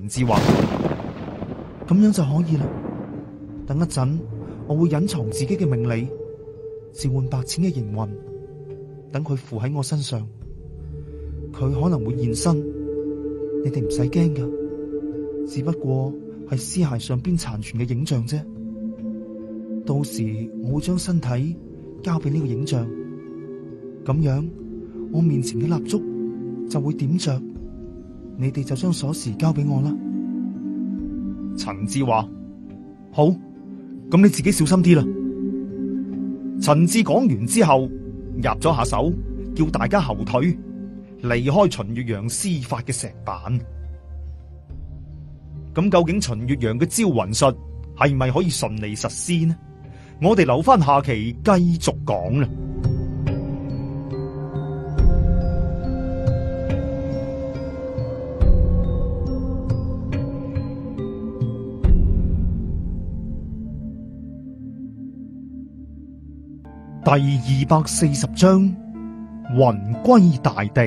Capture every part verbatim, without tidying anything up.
陳志話： 咁樣就可以啦。等一陣，我會隱藏自己嘅命理，召喚白淺嘅靈魂，等佢附喺我身上。佢可能會現身，你哋唔使驚噶，只不過係屍骸上邊殘存嘅影像啫。到時我會將身體交俾呢個影像，咁樣我面前嘅蠟燭就會點着，你哋就將鎖匙交俾我啦。 陳志話：好，咁你自己小心啲啦。陳志講完之後，入咗下手，叫大家後退，離開秦月陽施法嘅石板。咁究竟秦月陽嘅招魂術係咪可以順利實施呢？我哋留翻下期繼續講啦。第二百四十章，魂歸大地。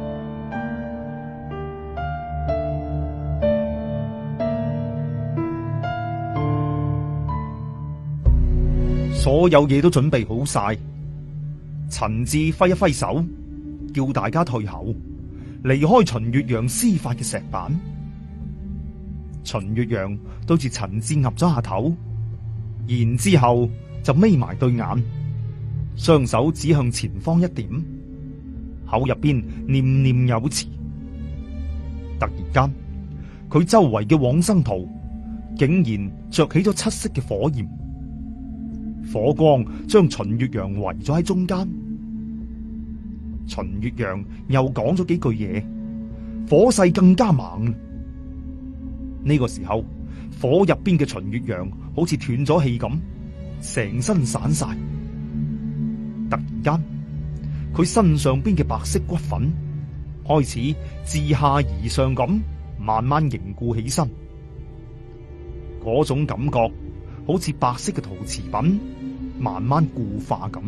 所有嘢都準備好晒，陳志揮一揮手，叫大家退後，離開秦月陽施法嘅石板。秦月陽對住陳志岌咗下頭，然之後就眯埋對眼，雙手指向前方一點，口入邊念念有詞。突然間，佢周圍嘅往生圖竟然着起咗七色嘅火焰。火光將秦月陽圍咗喺中間，秦月陽又講咗幾句嘢，火勢更加猛。呢個時候，火入邊嘅秦月陽好似斷咗氣咁，成身散晒。突然間，佢身上邊嘅白色骨粉開始自下而上咁慢慢凝固起身，嗰種感覺好似白色嘅陶瓷品慢慢固化咁。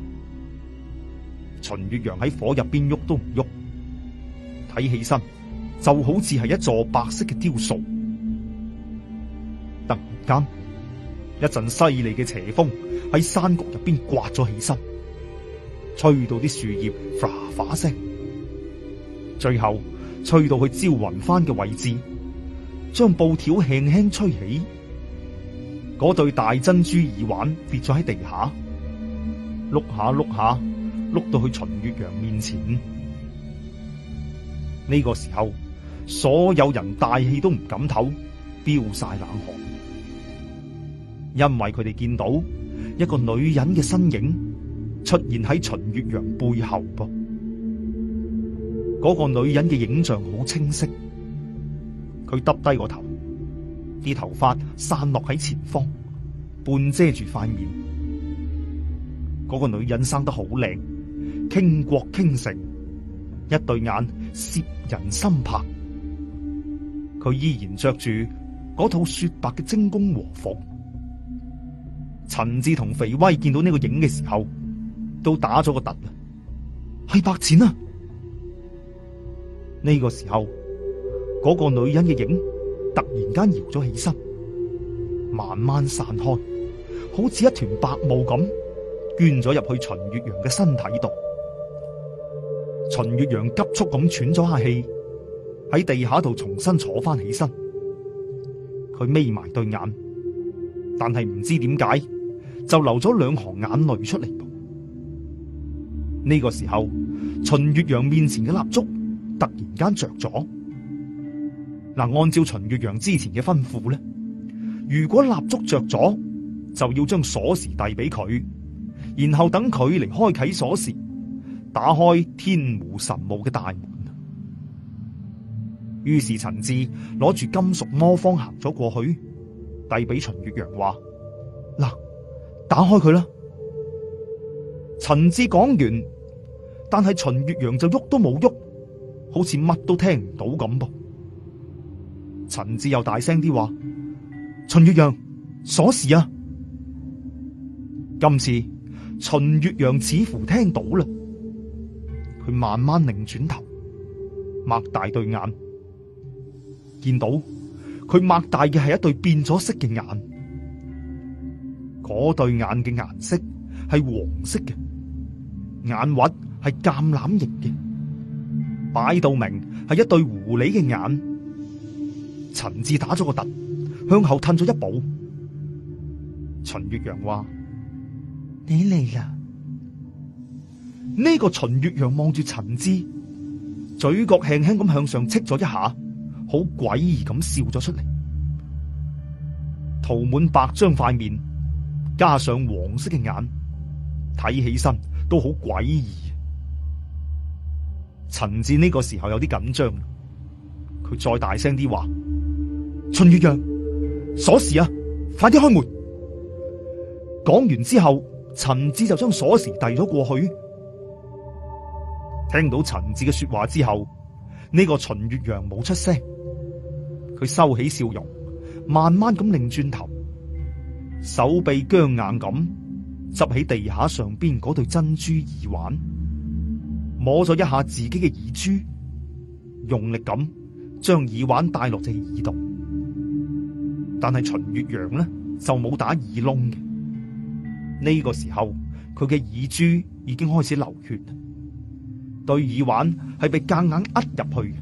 秦月陽喺火入邊喐都唔喐，睇起身就好似係一座白色嘅雕塑。突然間，一陣犀利嘅邪風喺山谷入邊颳咗起身，吹到啲樹葉嘩嘩聲，最後吹到去招魂幡嘅位置，將布條輕輕吹起。嗰對大珍珠耳環跌咗喺地下，碌下碌下，碌到去秦月陽面前。呢個時候，所有人大氣都唔敢唞，飆晒冷汗，因為佢哋見到一個女人嘅身影出現喺秦月陽背後噃。嗰個女人嘅影像好清晰，佢耷低個頭，啲頭髮散落喺前方，半遮住塊面。嗰個女人生得好靚，傾國傾城，一對眼攝人心魄。佢依然着住嗰套雪白嘅精工和服。陳志同肥威見到呢個影嘅時候，都打咗個突，係白淺啊！呢個時候，嗰個女人嘅影突然間搖咗起身，慢慢散開，好似一團白霧咁，捐咗入去秦月陽嘅身體度。秦月陽急速咁喘咗下氣，喺地下度重新坐翻起身。佢眯埋對眼，但係唔知點解就流咗兩行眼淚出嚟。呢個時候，秦月陽面前嘅蠟燭突然間着咗。嗱，按照秦月陽之前嘅吩咐咧，如果蠟燭着咗，就要將鎖匙遞俾佢，然後等佢嚟開啟鎖匙，打開天湖神墓嘅大門。於是陳志攞住金屬魔方行咗過去，遞俾秦月陽話：嗱，打開佢啦。陳志講完，但係秦月陽就喐都冇喐，好似乜都聽唔到咁噃。陳志又大聲啲話：秦月陽，鎖匙啊！今次秦月陽似乎聽到啦，佢慢慢擰轉頭，擘大對眼，見到佢擘大嘅係一對變咗色嘅眼，嗰對眼嘅顏色係黃色嘅，眼核係橄欖形嘅，擺到明係一對狐狸嘅眼。陳志打咗個突，向後褪咗一步。秦月陽話： 你嚟啦！ 呢個秦月陽望住陳志，嘴角輕輕咁向上戚咗一下，好詭異咁笑咗出嚟。塗滿白漿塊面，加上黃色嘅眼，睇起身都好詭異。陳志呢個時候有啲緊張，佢再大聲啲話：秦月陽，鎖匙啊，快啲開門！講完之後，陳志就將鎖匙遞咗過去。聽到陳志嘅說話之後，呢個秦月陽冇出聲，佢收起笑容，慢慢咁擰轉頭，手臂僵硬咁執起地下上邊嗰對珍珠耳環，摸咗一下自己嘅耳珠，用力咁將耳環戴落隻耳度。但係秦月陽呢就冇打耳窿嘅。呢個時候佢嘅耳珠已經開始流血，對耳環係被夾硬扼入去。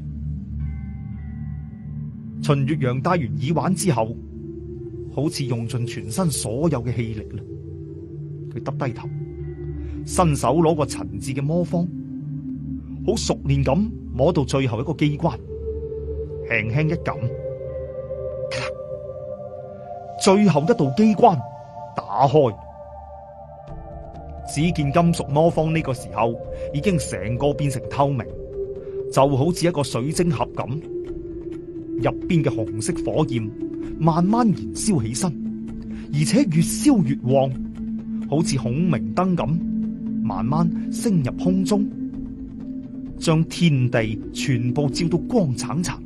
秦月陽戴完耳環之後，好似用盡全身所有嘅氣力啦。佢耷低頭，伸手攞個陳志嘅魔方，好熟練咁摸到最後一個機關，輕輕一撳，最後一道機關打開。只見金屬魔方呢個時候已經成個變成透明，就好似一個水晶盒咁，入邊嘅紅色火焰慢慢燃燒起身，而且越燒越旺，好似孔明燈咁，慢慢升入空中，將天地全部照到光燦燦。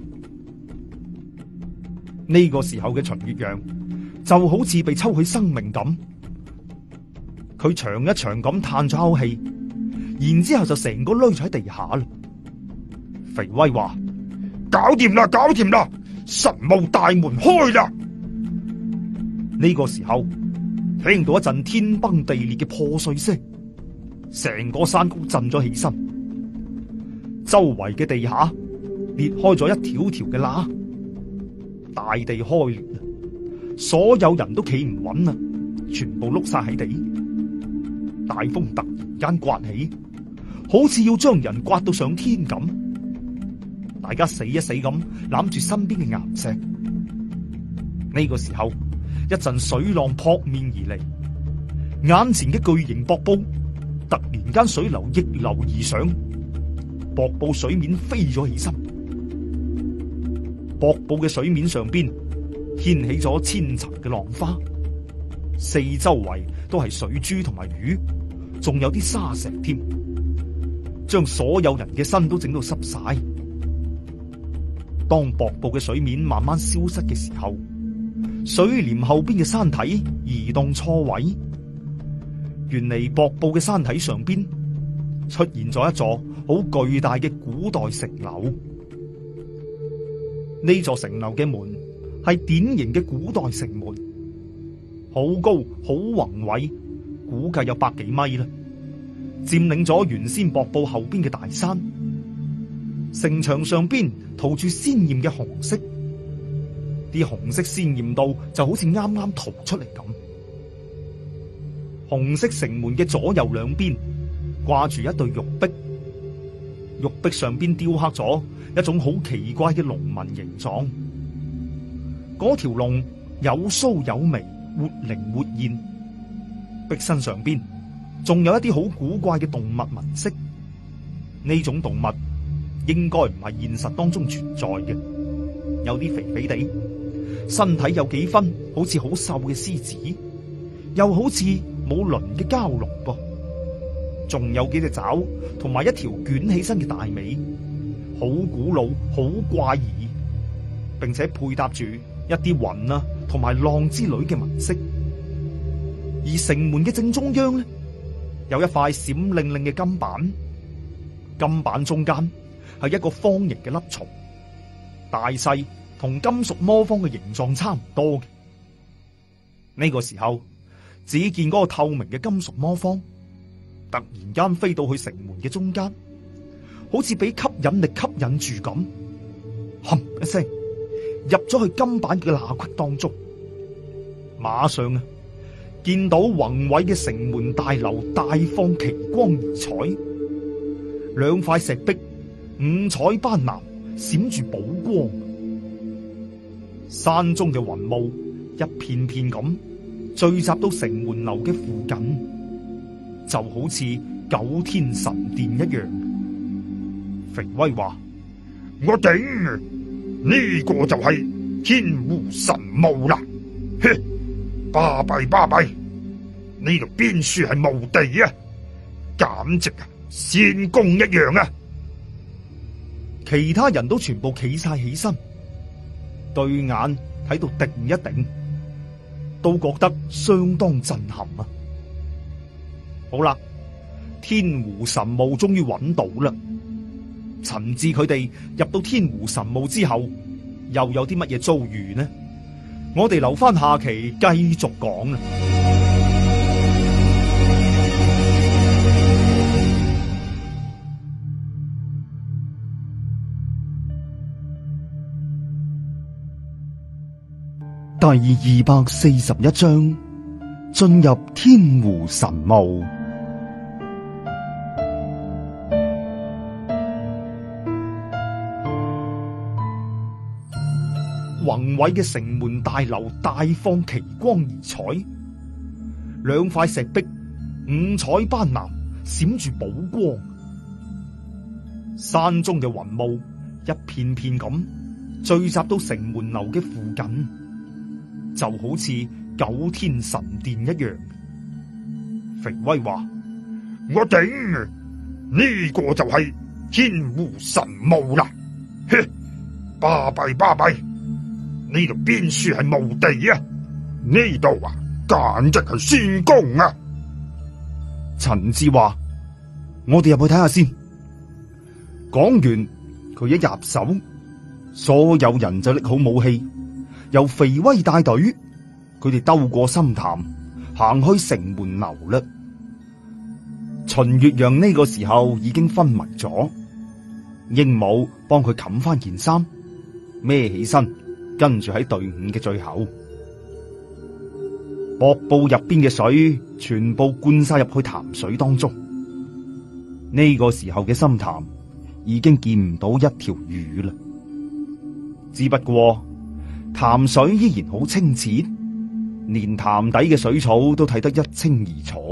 呢個時候嘅秦月陽就好似被抽起生命咁。佢長一長咁嘆咗口氣，然之後就成個攣咗喺地下啦。肥威話：搞掂啦，搞掂啦，神武大門開啦！呢個時候聽到一陣天崩地裂嘅破碎聲，成個山谷震咗起身，周圍嘅地下裂開咗一條條嘅罅，大地開裂啦，所有人都企唔穩啦，全部碌晒喺地。大風突然間刮起，好似要將人刮到上天咁。大家死一死咁攬住身邊嘅岩石。呢個時候，一陣水浪撲面而嚟，眼前嘅巨型瀑布突然間水流逆流而上，瀑布水面飛咗起身。瀑布嘅水面上邊掀起咗千層嘅浪花，四周圍都係水珠同埋魚，仲有啲沙石添，將所有人嘅身都整到濕晒。當瀑布嘅水面慢慢消失嘅時候，水簾後邊嘅山體移動錯位，原嚟瀑布嘅山體上邊出現咗一座好巨大嘅古代城樓。呢座城樓嘅門係典型嘅古代城門，好高好宏偉，估計有百幾米啦，佔領咗原先瀑布後邊嘅大山。城牆上邊塗住鮮艷嘅紅色，啲紅色鮮艷到就好似啱啱塗出嚟咁。紅色城門嘅左右兩邊掛住一對玉璧，玉璧上邊雕刻咗一種好奇怪嘅龍紋形狀。嗰條龍有鬚有眉，活靈活現。璧身上邊仲有一啲好古怪嘅動物紋飾，呢種動物應該唔係現實當中存在嘅，有啲肥肥地，身體有幾分好似好瘦嘅獅子，又好似冇鱗嘅蛟龍噃，仲有幾隻爪同埋一條捲起身嘅大尾，好古老好怪異，並且配搭住一啲雲啊同埋浪之類嘅紋飾。而城門嘅正中央呢，有一塊閃亮亮嘅金板，金板中間係一個方形嘅粒蟲，大細同金屬魔方嘅形狀差唔多嘅。呢個時候，只見嗰個透明嘅金屬魔方突然間飛到去城門嘅中間，好似俾吸引力吸引住咁，冚一聲入咗去金板嘅罅隙當中。馬上啊，見到宏偉嘅城門大樓大放奇光異彩，兩塊石壁五彩斑斕，閃住寶光。山中嘅雲霧一片片咁聚集到城門樓嘅附近，就好似九天神殿一樣。肥威話： 我頂，呢個就係天湖神墓啦！哼，巴閉巴閉，呢度邊處係墓地啊？簡直啊，仙宮一樣啊！ 其他人都全部企晒起身，對眼喺度定一定，都覺得相當震撼啊！好啦，天湖神墓終於揾到啦。陳志佢哋入到天湖神墓之後，又有啲乜嘢遭遇呢？我哋留翻下期繼續講啦。 第二百四十一章，進入天湖神墓。 宏偉嘅城門大樓大放奇光異彩，兩塊石壁五彩斑斕，閃住寶光。山中嘅雲霧一片片咁聚集到城門樓嘅附近，就好似九天神殿一樣。肥威話： 我頂，呢個就係天湖神墓啦！哼，巴閉巴閉，呢度邊處係墓地啊？呢度啊，簡直係仙宮啊！ 陳志話：我哋入去睇下先。講完，佢一入手，所有人就拎好武器，由肥威帶隊，佢哋兜過深潭，行去城門樓啦。秦月陽呢個時候已經昏迷咗，鸚鵡幫佢冚翻件衫，孭起身，跟住喺隊伍嘅最後。瀑布入邊嘅水全部灌晒入去潭水當中。呢個時候嘅深潭已經見唔到一條魚啦，只不過潭水依然好清澈，連潭底嘅水草都睇得一清二楚。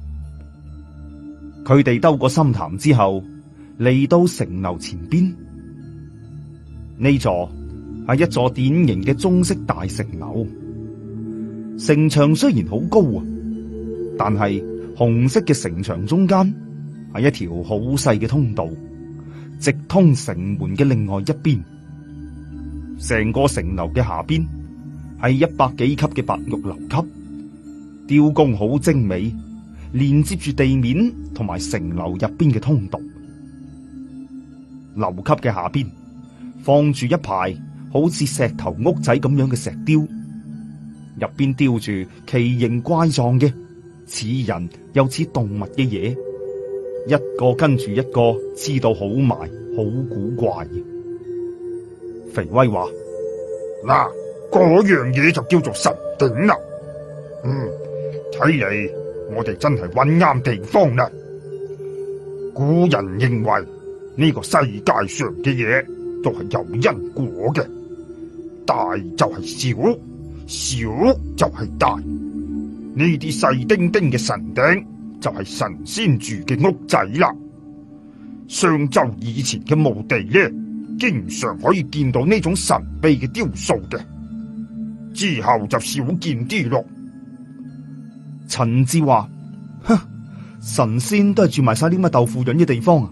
佢哋兜過深潭之後，嚟到城樓前邊。呢座係一座典型嘅中式大城樓，城牆雖然好高啊，但係紅色嘅城牆中間係一條好細嘅通道，直通城門嘅另外一邊。成個城樓嘅下邊係一百幾級嘅白玉樓級，雕工好精美，連接住地面同埋城樓入邊嘅通道。樓級嘅下邊放住一排好似石頭屋仔咁樣嘅石雕，入邊雕住奇形怪狀嘅似人又似動物嘅嘢，一個跟住一個黐到好埋，好古怪。肥威話： 嗱，嗰樣嘢就叫做神鼎啦。嗯，睇嚟我哋真係揾啱地方啦。古人認為呢個世界上嘅嘢都係有因果嘅，大就係小，小就係大。呢啲細丁丁嘅神鼎就係神仙住嘅屋仔啦。商周以前嘅墓地呢，經常可以見到呢種神秘嘅雕塑嘅，之後就少見啲咯。 陳志話：哼，神仙都係住埋晒啲乜豆腐潤嘅地方啊！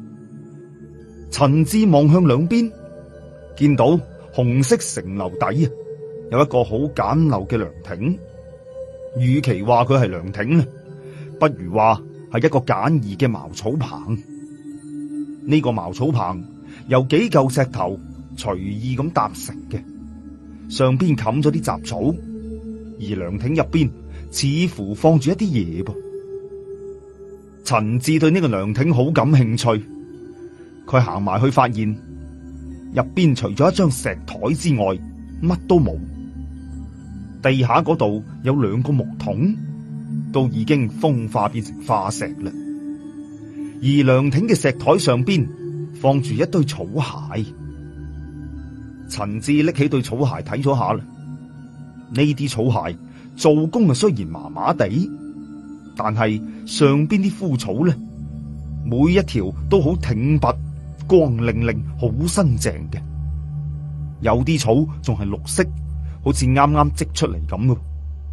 陳志望向兩邊，見到紅色城樓底啊，有一個好簡陋嘅涼亭。與其話佢係涼亭呢，不如話係一個簡易嘅茅草棚。呢個茅草棚由幾嚿石頭隨意咁搭成嘅，上邊冚咗啲雜草，而涼亭入邊似乎放住一啲嘢噃。陳志對呢個涼亭好感興趣，佢行埋去發現入邊除咗一張石台之外，乜都冇。地下嗰度有兩個木桶，都已經風化變成化石啦。而涼亭嘅石台上邊放住一堆草鞋。陳志拎起對草鞋睇咗下啦，呢啲草鞋做工啊雖然麻麻地，但係上邊啲枯草咧，每一條都好挺拔、光靈靈、好新淨嘅。有啲草仲係綠色，好似啱啱織出嚟咁嘅。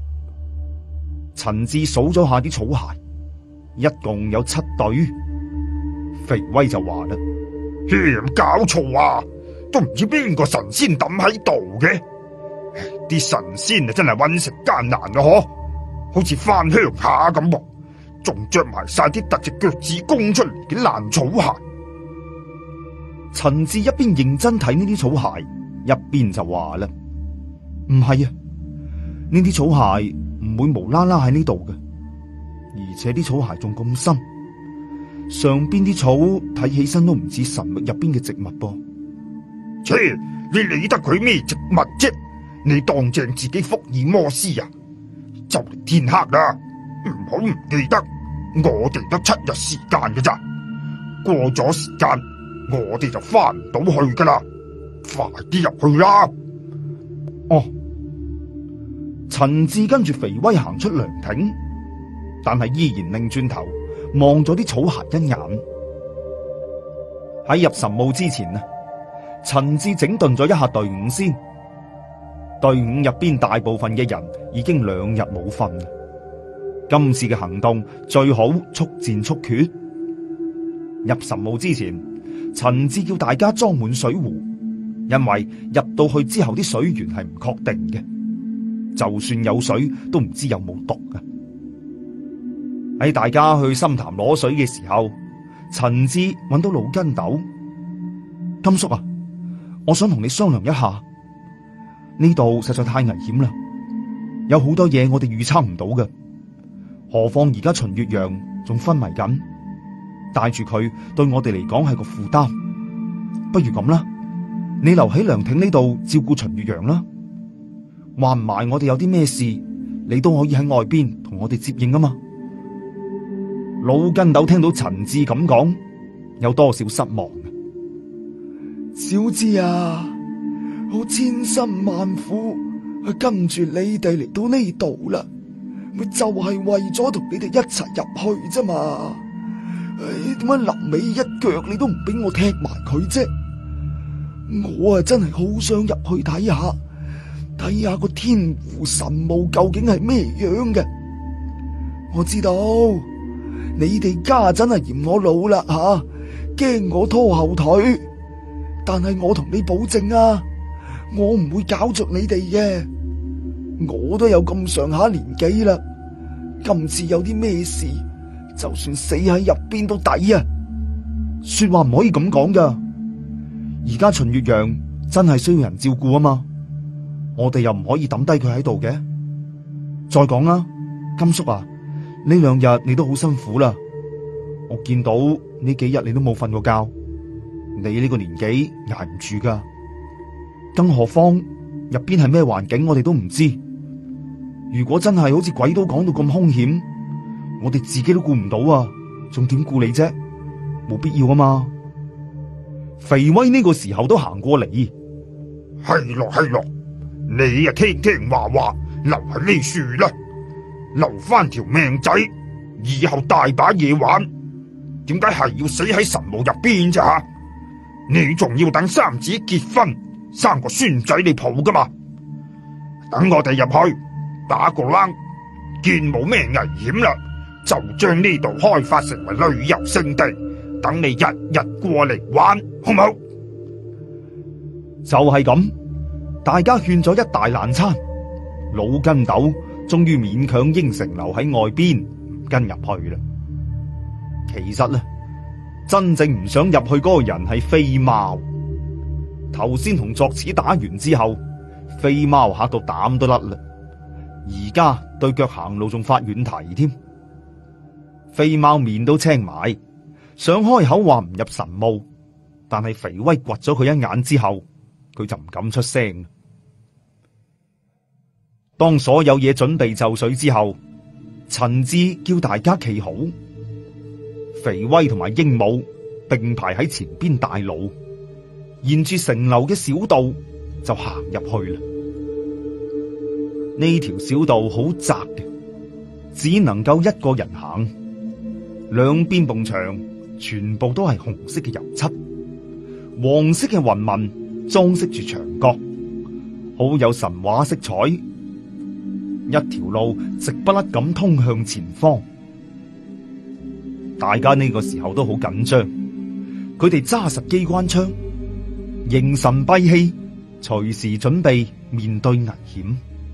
陳志數咗下啲草鞋，一共有七對。肥威就話啦：有冇搞錯啊？都唔知邊個神仙抌喺度嘅。啲神仙啊真係揾食艱難啊！嗬，好似翻鄉下咁喎，仲着埋晒啲突隻腳趾公出嚟嘅爛草鞋。陳志一邊認真睇呢啲草鞋，一邊就話啦：唔係啊，呢啲草鞋唔會無啦啦喺呢度嘅，而且啲草鞋仲咁深，上邊啲草睇起身都唔似神域入邊嘅植物噃。切，你理得佢咩植物啫？你當正自己福爾摩斯啊？就嚟天黑啦，唔好唔記得，我哋得七日時間嘅咋，過咗時間我哋就翻唔到去噶啦，快啲入去啦！哦，陳志跟住肥威行出涼亭，但係依然擰轉頭望咗啲草鞋一眼。喺入神墓之前啊，陳志整頓咗一下隊伍先。隊伍入邊大部分嘅人已經兩日冇瞓，今次嘅行動最好速戰速決。入神墓之前，陳志叫大家裝滿水壺，因為入到去之後啲水源係唔確定嘅，就算有水都唔知有冇毒㗎。喺大家去深潭攞水嘅時候，陳志揾到老根斗。金叔啊，我想同你商量一下，呢度實在太危險啦，有好多嘢我哋預測唔到嘅，何況而家秦月陽仲昏迷緊，帶住佢對我哋嚟講係個負擔。不如咁啦，你留喺涼亭呢度照顧秦月陽啦，話唔埋我哋有啲咩事，你都可以喺外邊同我哋接應啊嘛。老根斗聽到陳志咁講，有多少失望啊？ 小志啊，我千辛萬苦去跟住你哋嚟到呢度啦，咪就係為咗同你哋一齊入去啫嘛。唉，點解臨尾一腳你都唔俾我踢埋佢啫？我啊真係好想入去睇下，睇下個天湖神墓究竟係咩樣嘅。我知道你哋家真係嫌我老啦吓，驚我拖後腿，但係我同你保證啊，我唔會搞着你哋嘅。我都有咁上下年紀啦，今次有啲咩事，就算死喺入邊都抵啊！ 說話唔可以咁講噶，而家秦月陽真係需要人照顧啊嘛，我哋又唔可以抌低佢喺度嘅。再講啦，金叔啊，呢兩日你都好辛苦啦，我見到呢幾日你都冇瞓過覺，你呢個年紀捱唔住噶，更何況入邊係咩環境我哋都唔知。如果真係好似鬼都講到咁兇險，我哋自己都顧唔到啊，仲點顧你啫？冇必要啊嘛。肥威呢個時候都行過嚟， 係咯係咯，你啊聽聽話話留喺呢樹啦，留翻條命仔，以後大把嘢玩。點解係要死喺神墓入邊啫吓？你仲要等三子結婚生個孫仔你抱噶嘛？等我哋入去打個冷，見冇咩危險啦，就將呢度開發成為旅遊勝地，等你日日過嚟玩，好唔好？ 就係咁，大家勸咗一大爛餐，老根斗終於勉強應承留喺外邊，唔跟入去啦。其實咧，真正唔想入去嗰個人係飛貓， 頭先同作此打完之後，飛貓嚇到膽都甩啦，而家對腳行路仲發軟蹄添。飛貓面都青埋，想開口話唔入神霧，但係肥威掘咗佢一眼之後，佢就唔敢出聲。當所有嘢準備就緒之後，陳志叫大家企好，肥威同埋鸚鵡並排喺前邊大路，沿住城樓嘅小道就行入去啦。呢條小道好窄嘅，只能夠一個人行，兩邊埲牆全部都係紅色嘅油漆，黃色嘅雲紋裝飾住牆角，好有神話色彩。一條路直不甩咁通向前方，大家呢個時候都好緊張，佢哋揸實機關槍，凝神閉氣，隨時準備面對危險。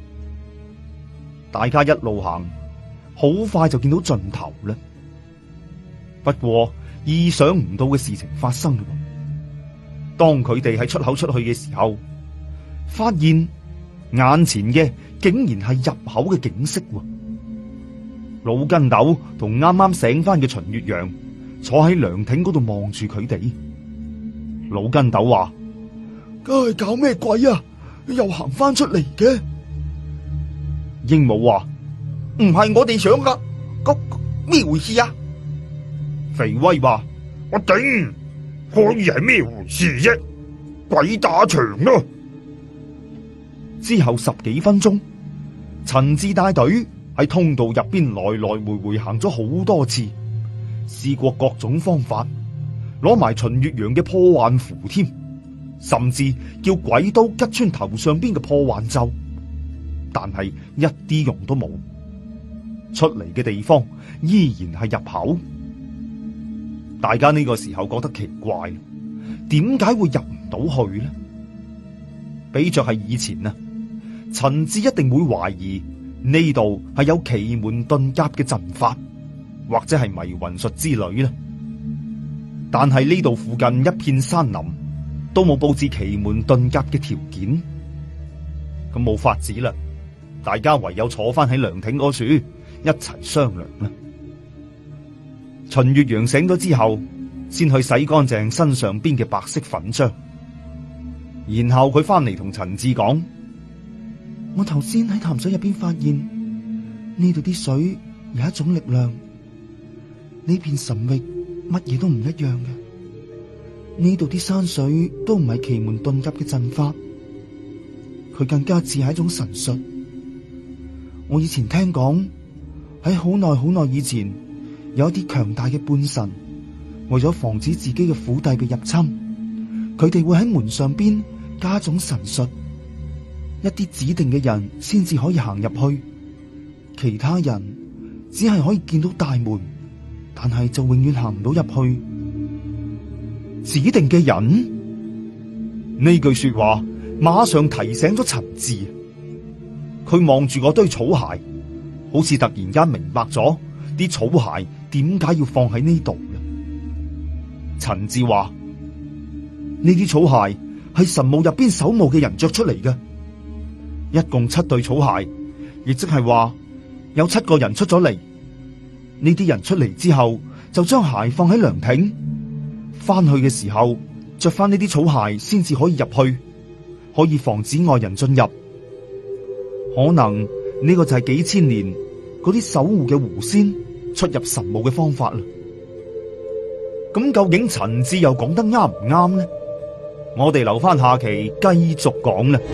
大家一路行，好快就見到盡頭啦。不過意想唔到嘅事情發生啦，當佢哋喺出口出去嘅時候，發現眼前嘅竟然係入口嘅景色。老筋斗同啱啱醒翻嘅秦月陽坐喺涼亭嗰度望住佢哋。老筋斗話：唉，搞咩鬼啊？又行翻出嚟嘅。鸚鵡話：唔係我哋想噶，嗰咩回事啊？肥威話： 我頂，可以係咩回事啫？鬼打牆咯！ 之後十幾分鐘，陳志帶隊喺通道入邊來來回回行咗好多次，試過各種方法，攞埋秦月陽嘅破幻符添，甚至叫鬼刀吉穿頭上邊嘅破幻咒，但係一啲用都冇。出嚟嘅地方依然係入口。大家呢個時候覺得奇怪，點解會入唔到去呢？比着係以前啊，陳志一定會懷疑呢度係有奇門遁甲嘅陣法，或者係迷魂術之類啦。但係呢度附近一片山林，都冇布置奇門遁甲嘅條件，咁冇法子啦。大家唯有坐翻喺涼亭嗰處一齊商量啦。秦月陽醒咗之後，先去洗乾淨身上邊嘅白色粉漿，然後佢翻嚟同陳志講： 我頭先喺潭水入邊發現呢度啲水有一種力量，呢片神域乜嘢都唔一樣嘅，呢度啲山水都唔係奇門遁甲嘅陣法，佢更加似係一種神術。我以前聽講，喺好耐好耐以前，有一啲強大嘅半神，為咗防止自己嘅府邸被入侵，佢哋會喺門上邊加種神術，一啲指定嘅人先至可以行入去，其他人只係可以見到大門，但係就永遠行唔到入去。 指定嘅人？呢句說話馬上提醒咗陳志，佢望住嗰堆草鞋，好似突然間明白咗啲草鞋點解要放喺呢度啦。陳志話：呢啲草鞋係神墓入邊守墓嘅人着出嚟嘅，一共七對草鞋，亦即係話有七個人出咗嚟。呢啲人出嚟之後，就將鞋放喺涼亭，翻去嘅時候着翻呢啲草鞋先至可以入去，可以防止外人進入。可能呢個就係幾千年嗰啲守護嘅狐仙出入神墓嘅方法啦。咁究竟陳志又講得啱唔啱呢？我哋留翻下期繼續講啦。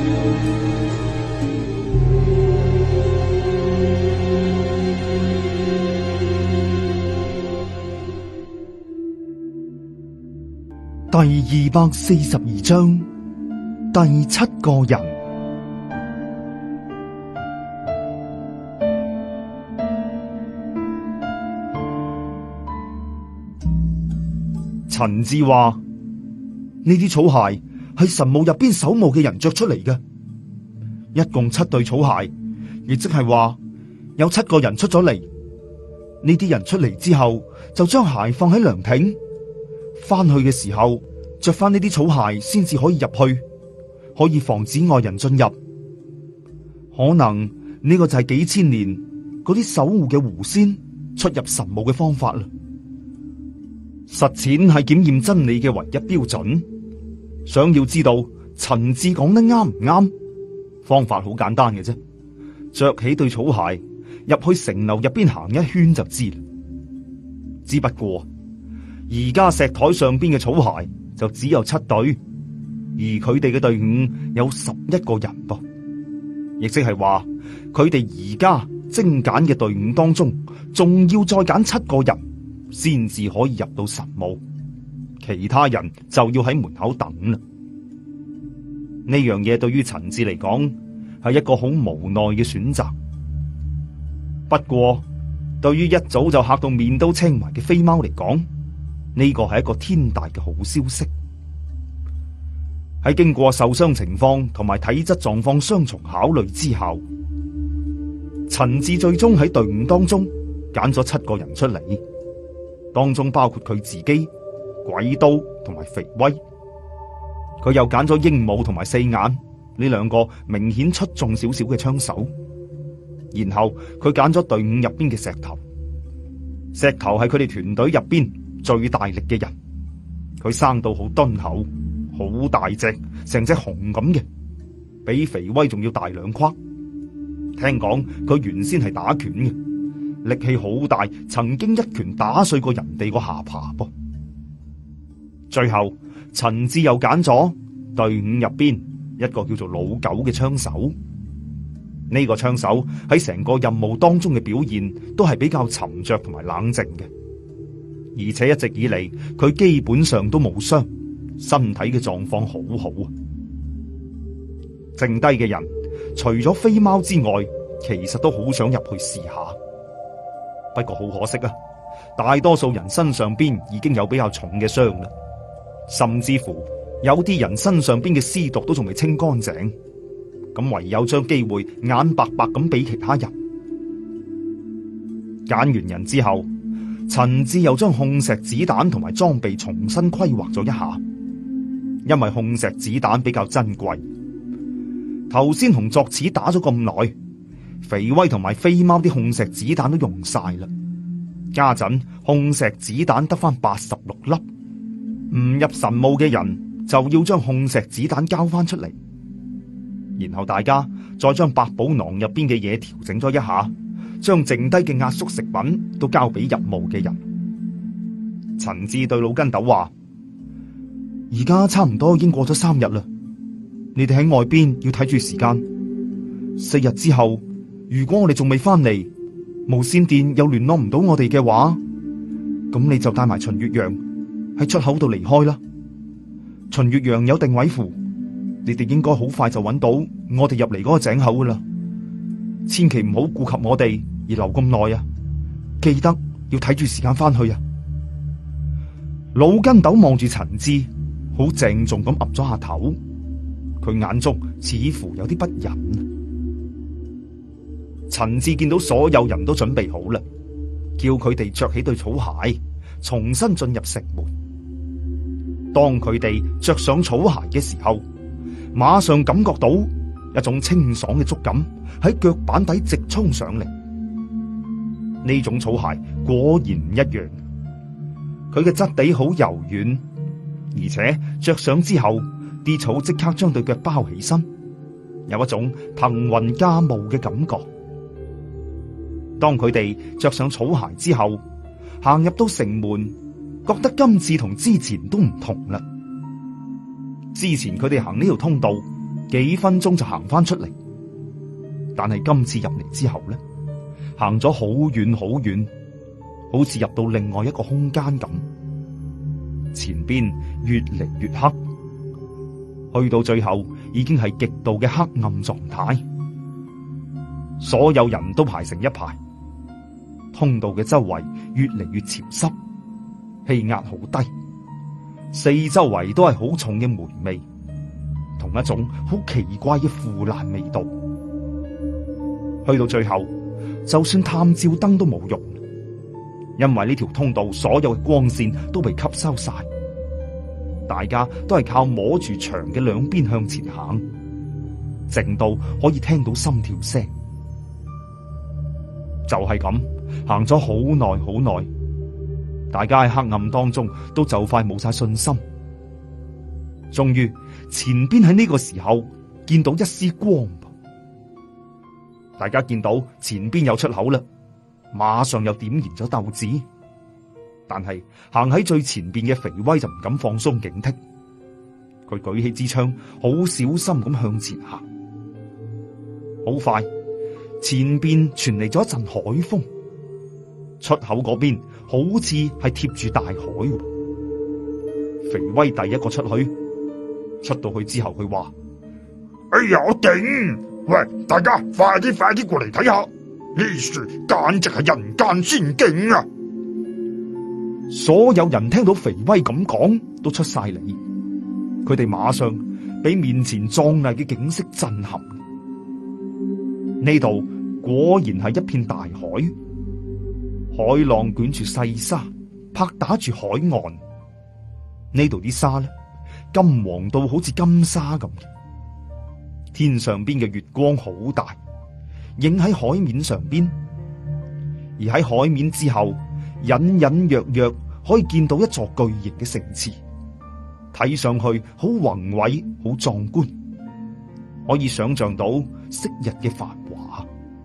第二百四十二章，第七個人。陳志話：呢啲草鞋係神墓入邊守墓嘅人着出嚟嘅，一共七對草鞋，亦即係話有七個人出咗嚟。呢啲人出嚟之後，就將鞋放喺涼亭，翻去嘅時候着翻呢啲草鞋先至可以入去，可以防止外人進入。可能呢個就係幾千年嗰啲守護嘅狐仙出入神墓嘅方法啦。實踐係檢驗真理嘅唯一標準。想要知道陳志講得啱唔啱，方法好簡單嘅啫，着起對草鞋入去城樓入邊行一圈就知啦。只不過而家石台上邊嘅草鞋就只有七對，而佢哋嘅隊伍有十一個人噃，亦即係話佢哋而家精簡嘅隊伍當中，仲要再揀七個人先至可以入到神墓，其他人就要喺門口等啦。呢樣嘢對於陳志嚟講係一個好無奈嘅選擇。不過對於一早就嚇到面都青埋嘅飛貓嚟講，呢個係一個天大嘅好消息。喺經過受傷情況同埋體質狀況雙重考慮之後，陳志最終喺隊伍當中揀咗七個人出嚟，當中包括佢自己、鬼刀同埋肥威。佢又揀咗鸚鵡同埋四眼呢兩個明顯出眾少少嘅槍手，然後佢揀咗隊伍入邊嘅石頭。石頭係佢哋團隊入邊最大力嘅人，佢生到好敦厚，好大隻，成隻熊咁嘅，比肥威仲要大兩框。聽講佢原先係打拳嘅，力氣好大，曾經一拳打碎過人哋個下巴噃。最後陳志又揀咗隊伍入邊一個叫做老九嘅槍手。呢個槍手喺成個任務當中嘅表現都係比較沉着同埋冷靜嘅，而且一直以嚟佢基本上都冇傷，身體嘅狀況好好啊。剩低嘅人除咗飛貓之外，其實都好想入去試下，不過好可惜啊，大多數人身上邊已經有比較重嘅傷啦。甚至乎有啲人身上邊嘅屍毒都仲未清乾淨，咁唯有將機會眼白白咁俾其他人。揀完人之後，陳志又將控石子彈同埋裝備重新規劃咗一下，因為控石子彈比較珍貴。頭先同作齒打咗咁耐，肥威同埋飛貓啲控石子彈都用晒啦，家陣控石子彈得翻八十六粒。唔入神墓嘅人就要將控石子彈交翻出嚟，然後大家再將百寶囊入邊嘅嘢調整咗一下，將剩低嘅壓縮食品都交俾入墓嘅人。陳志對老根斗話：而家差唔多已經過咗三日啦，你哋喺外邊要睇住時間。四日之後，如果我哋仲未翻嚟，無線電又聯絡唔到我哋嘅話，咁你就帶埋秦月陽喺出口度離開啦。秦月陽有定位符，你哋應該好快就揾到我哋入嚟嗰個井口噶啦。千祈唔好顧及我哋而留咁耐啊！記得要睇住時間翻去啊！老根斗望住陳志，好鄭重咁岌咗下頭，佢眼中似乎有啲不忍。陳志見到所有人都準備好啦，叫佢哋着起對草鞋，重新進入城門。當佢哋着上草鞋嘅時候，馬上感覺到一種清爽嘅觸感喺腳板底直衝上嚟。呢種草鞋果然唔一樣，佢嘅質地好柔軟，而且着上之後，啲草即刻將對腳包起身，有一種騰雲駕霧嘅感覺。當佢哋着上草鞋之後，行入到城門，覺得今次同之前都唔同啦。之前佢哋行呢條通道，幾分鐘就行翻出嚟，但係今次入嚟之後咧，行咗好遠好遠，好似入到另外一個空間咁。前邊越嚟越黑，去到最後已經係極度嘅黑暗狀態。所有人都排成一排，通道嘅周圍越嚟越潮濕，氣壓好低，四周圍都係好重嘅霉味，同一種好奇怪嘅腐爛味道。去到最後，就算探照燈都冇用，因為呢條通道所有嘅光線都被吸收晒， 大家都係靠摸住牆嘅兩邊向前行，靜到可以聽到心跳聲。就係咁行咗好耐好耐，大家喺黑暗當中都就快冇晒信心。終於前邊喺呢個時候見到一絲光，大家見到前邊有出口啦，馬上又點燃咗鬥志。但係行喺最前邊嘅肥威就唔敢放鬆警惕，佢舉起支槍，好小心咁向前行。好快，前邊傳嚟咗一陣海風，出口嗰邊好似係貼住大海。肥威第一個出去，出到去之後佢話： 哎呀，我頂！喂，大家快啲快啲過嚟睇下，呢樹簡直係人間仙境啊！ 所有人聽到肥威咁講，都出晒嚟。佢哋馬上俾面前壯麗嘅景色震撼。呢度果然係一片大海，海浪捲住細沙，拍打住海岸。呢度啲沙咧，金黃到好似金沙咁。天上邊嘅月光好大，映喺海面上邊，而喺海面之後，隱隱約約可以見到一座巨型嘅城池，睇上去好宏偉、好壯觀，可以想象到昔日嘅繁華。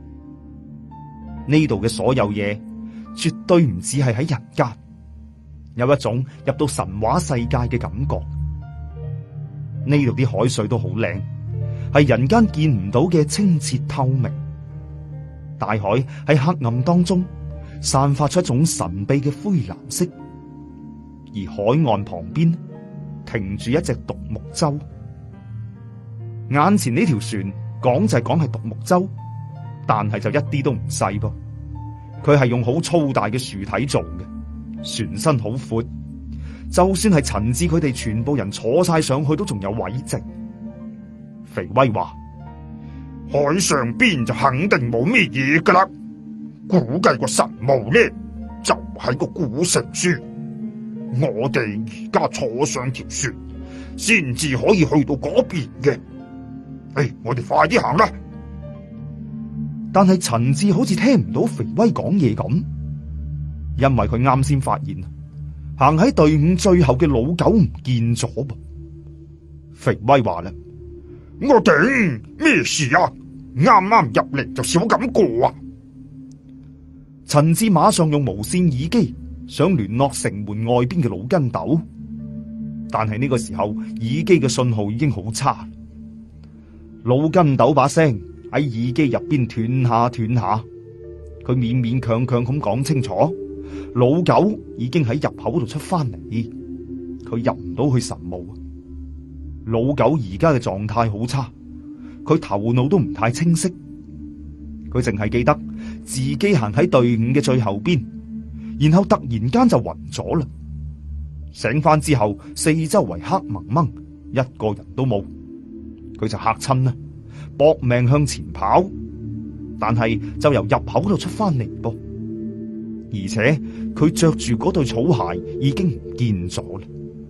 呢度嘅所有嘢絕對唔似係喺人間，有一種入到神話世界嘅感覺。呢度啲海水都好靚，係人間見唔到嘅清澈透明。大海喺黑暗當中散發出一種神秘嘅灰藍色，而海岸旁邊停住一隻獨木舟。眼前呢條船講就係講係獨木舟，但係就一啲都唔細噃。佢係用好粗大嘅樹體做嘅，船身好闊，就算係陳志佢哋全部人坐晒上去都仲有位剩。肥威話： 海上邊就肯定冇咩嘢噶啦，估計個神墓呢就係個古城書。我哋而家坐上條船，先至可以去到嗰邊嘅。誒，我哋快啲行啦！ 但係陳志好似聽唔到肥威講嘢咁，因為佢啱先發現行喺隊伍最後嘅老狗唔見咗噃。肥威話啦： 我頂，咩事啊？啱啱入嚟就少咁過啊！ 陳志馬上用無線耳機想聯絡城門外邊嘅老根斗，但係呢個時候耳機嘅信號已經好差。老根斗把聲喺耳機入邊斷下斷下，佢勉勉強強咁講清楚，老狗已經喺入口度出翻嚟，佢入唔到去神墓。老狗而家嘅狀態好差，佢頭腦都唔太清晰，佢淨係記得自己行喺隊伍嘅最後邊，然後突然間就暈咗啦。醒翻之後，四周圍黑蒙蒙，一個人都冇，佢就嚇親啦，搏命向前跑，但係就由入口度出翻嚟噃，而且佢着住嗰對草鞋已經唔見咗啦。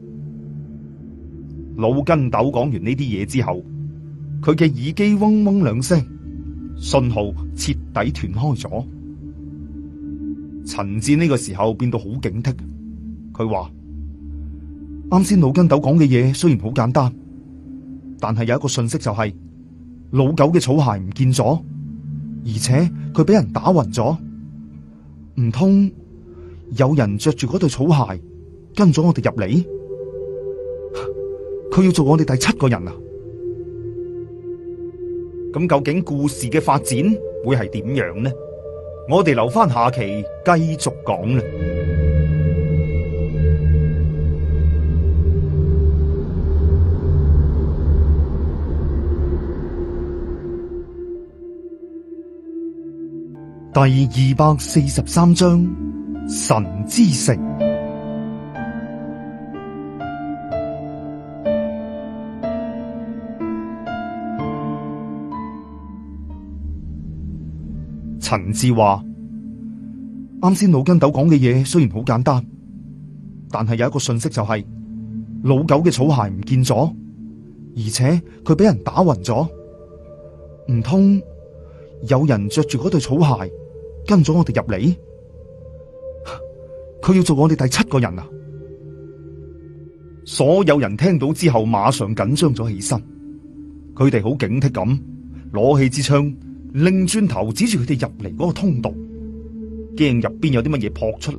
老根斗講完呢啲嘢之後，佢嘅耳機嗡嗡兩聲，信號徹底斷開咗。陳志呢個時候變到好警惕，佢話：啱先老根斗講嘅嘢雖然好簡單，但係有一個信息就係、是、老狗嘅草鞋唔見咗，而且佢俾人打暈咗。唔通有人着住嗰對草鞋跟咗我哋入嚟？佢要做我哋第七個人啊！咁究竟故事嘅發展會係點樣呢？我哋留翻下期繼續講啦。第二百四十三章神之城。陳志話：啱先老根斗講嘅嘢雖然好簡單，但係有一個信息就係、是、 老狗嘅草鞋唔見咗，而且佢俾人打暈咗。唔通有人着住嗰對草鞋跟咗我哋入嚟？佢要做我哋第七個人啊！ 所有人聽到之後，馬上緊張咗起身。佢哋好警惕咁攞起支槍，擰轉頭指住佢哋入嚟嗰個通道，驚入邊有啲乜嘢撲出嚟。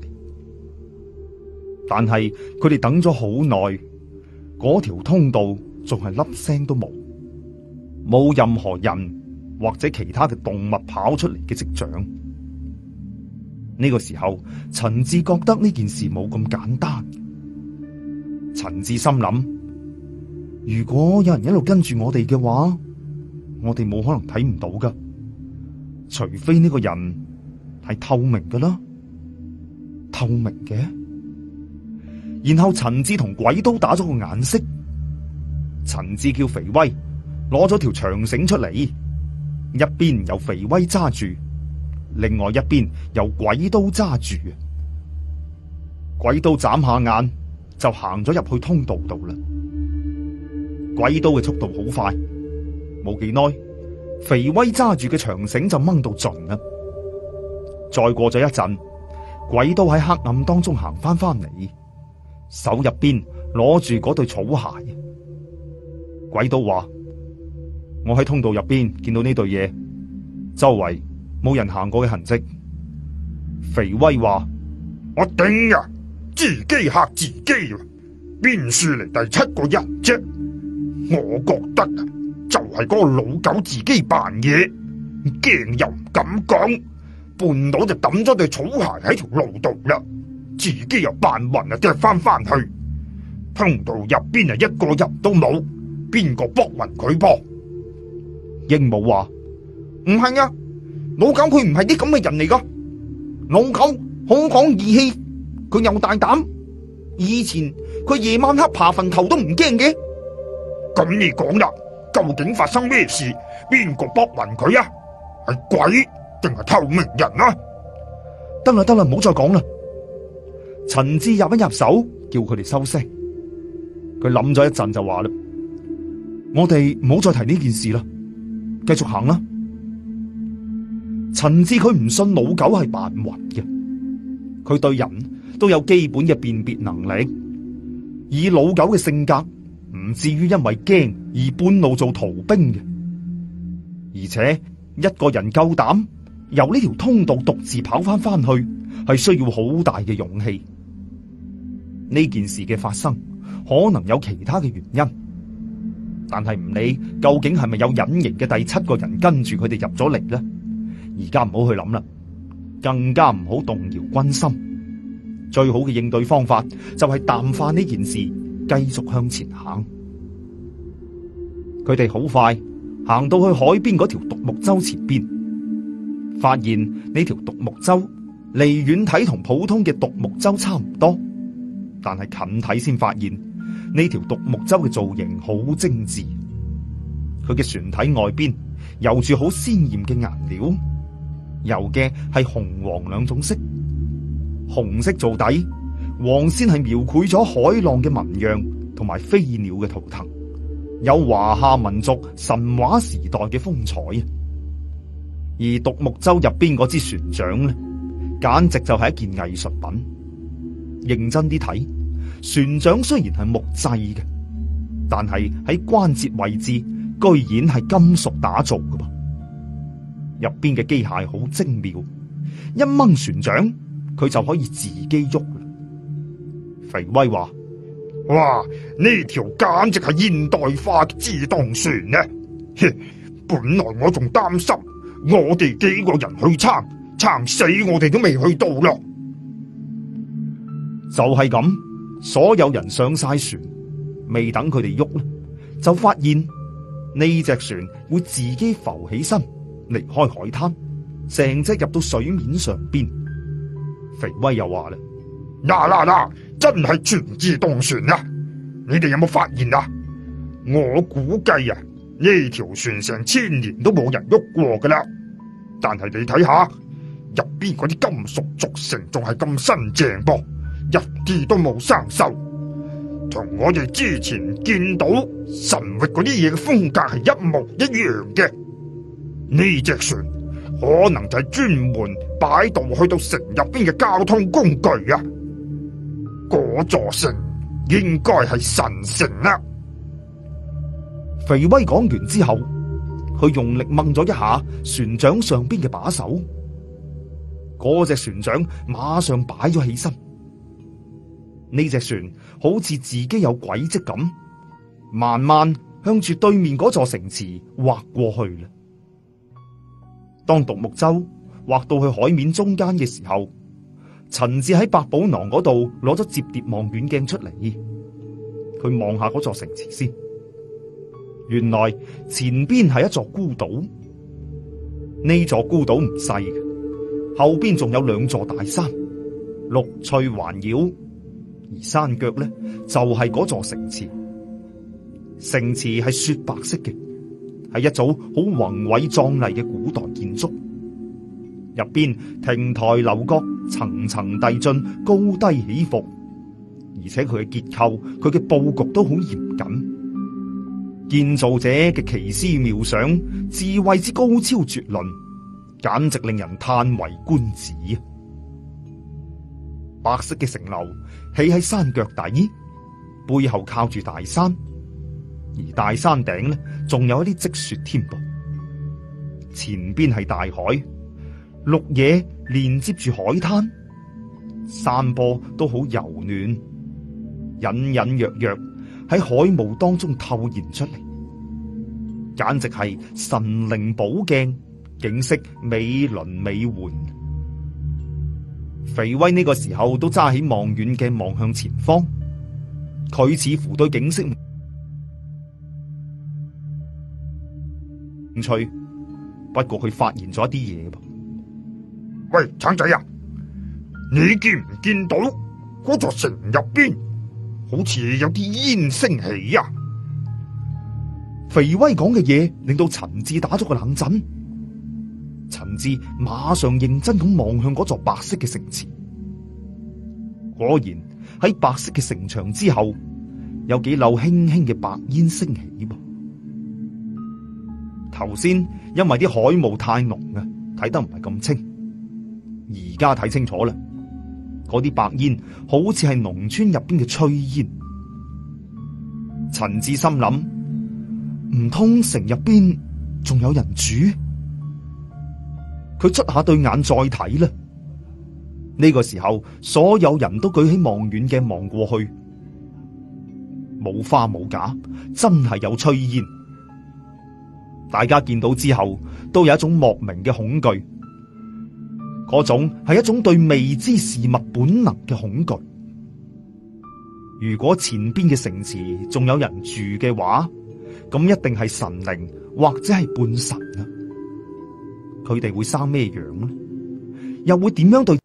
但係佢哋等咗好耐，嗰條通道仲係粒聲都冇，冇任何人或者其他嘅動物跑出嚟嘅跡象。呢個時候，陳志覺得呢件事冇咁簡單。陳志心諗，如果有人一路跟住我哋嘅話，我哋冇可能睇唔到噶，除非呢個人係透明噶啦。透明嘅。然後陳志同鬼都打咗個眼色。陳志叫肥威攞咗條長繩出嚟，一邊由肥威揸住，另外一邊由鬼都揸住。鬼都眨下眼就行咗入去通道度啦。鬼都嘅速度好快，冇幾耐，肥威揸住嘅長繩就掹到盡啦。再過咗一陣，鬼都喺黑暗當中行翻翻嚟，手入邊攞住嗰對草鞋。鬼都話：我喺通道入邊見到呢對嘢，周圍冇人行過嘅痕跡。肥威話： 我頂啊！自己嚇自己啊！邊處嚟第七個人啫？我覺得啊，就係嗰個老狗自己扮嘢，驚又唔敢講，半路就抌咗對草鞋喺條路度啦，自己又扮暈啊，趯翻翻去通道入邊啊，一個人都冇，邊個搏暈佢噃？ 鸚鵡話： 唔係啊，老狗佢唔係啲咁嘅人嚟噶，老狗好講義氣，佢又大膽，以前佢夜晚黑爬墳頭都唔驚嘅。 咁你講啦，究竟發生咩事？邊個搏暈佢啊？係鬼定係透明人啊？ 得啦得啦，唔好再講啦。陳志入一入手，叫佢哋收聲。 佢諗咗一陣就話啦： 我哋唔好再提呢件事啦，繼續行啦。 陳志佢唔信老狗係扮暈嘅，佢對人都有基本嘅辨別能力。以老狗嘅性格，唔至於因為驚而半路做逃兵嘅。而且一個人夠膽由呢條通道獨自跑翻翻去，係需要好大嘅勇氣。呢件事嘅發生可能有其他嘅原因，但係唔理究竟係咪有隱形嘅第七個人跟住佢哋入咗嚟呢？而家唔好去諗啦，更加唔好動搖軍心。最好嘅應對方法就係淡化呢件事，繼續向前行。佢哋好快行到去海邊嗰條獨木舟前邊，發現呢條獨木舟離遠睇同普通嘅獨木舟差唔多，但係近睇先發現呢條獨木舟嘅造型好精緻。佢嘅船體外邊游住好鮮艷嘅顏料，游嘅係紅黃兩種色。紅色做底，黃線係描繪咗海浪嘅紋樣同埋飛鳥嘅圖騰，有華夏民族神話時代嘅風采。而獨木舟入邊嗰支船槳呢，簡直就係一件藝術品。認真啲睇，船槳雖然係木製嘅，但係喺關節位置居然係金屬打造嘅噃。入邊嘅機械好精妙，一掹船槳，佢就可以自己喐啦。肥威話： 哇，呢條簡直係現代化嘅自動船呢！本來我仲擔心我哋幾個人去撐，撐死我哋都未去到咯。 就係咁，所有人上晒船，未等佢哋喐咧，就發現呢隻船會自己浮起身，離開海灘，成隻入到水面上邊。肥威又話啦： 嗱嗱嗱，真係全自動船啊！你哋有冇發現啊？我估計啊，呢條船成千年都冇人喐過噶啦。但係你睇下，入邊嗰啲金屬軸承仲係咁新淨噃，一啲都冇生鏽。 同我哋之前見到神域嗰啲嘢嘅風格係一模一樣嘅。呢隻船可能就係專門擺渡去到城入邊嘅交通工具啊！嗰座城應該係神城啦。 肥威講完之後，佢用力掹咗一下船槳上邊嘅把手，嗰隻船槳馬上擺咗起身。呢隻船好似自己有軌跡咁，慢慢向住對面嗰座城池劃過去啦。當獨木舟劃到去海面中間嘅時候，陳志喺百寶囊嗰度攞咗摺疊望遠鏡出嚟，佢望下嗰座城池先。原來前邊係一座孤島，呢座孤島唔細嘅，後邊仲有兩座大山，綠翠環繞，而山腳咧就係嗰座城池。城池係雪白色嘅，係一組好宏偉壯麗嘅古代建築，入邊亭台樓閣層層遞進，高低起伏，而且佢嘅結構、佢嘅布局都好嚴謹。建造者嘅奇思妙想、智慧之高超絕倫，簡直令人嘆為觀止啊！白色嘅城樓起喺山腳底，背後靠住大山，而大山頂呢，仲有一啲積雪添噃。前邊係大海，綠野連接住海灘，山坡都好柔暖，隱隱約約喺海霧當中透現出嚟，簡直係神靈寶鏡，景色美輪美奐。肥威呢個時候都揸起望遠鏡望向前方，佢似乎對景色興趣，不過佢發現咗一啲嘢噃。 喂，橙仔啊，你見唔見到嗰座城入邊好似有啲煙升起啊？ 肥威講嘅嘢令到陳志打咗個冷震，陳志馬上認真咁望向嗰座白色嘅城池。果然喺白色嘅城牆之後，有幾縷輕輕嘅白煙升起噃。頭先因為啲海霧太濃啊，睇得唔係咁清，而家睇清楚啦，嗰啲白煙好似係農村入邊嘅炊煙。陳志心諗，唔通城入邊仲有人住？佢捽下對眼再睇啦。呢個時候，所有人都舉起望遠鏡望過去，冇花冇假，真係有炊煙。大家見到之後，都有一種莫名嘅恐懼，嗰種係一種對未知事物本能嘅恐懼。如果前邊嘅城池仲有人住嘅話，咁一定係神靈或者係半神啊！佢哋會生咩樣呢？又會點樣對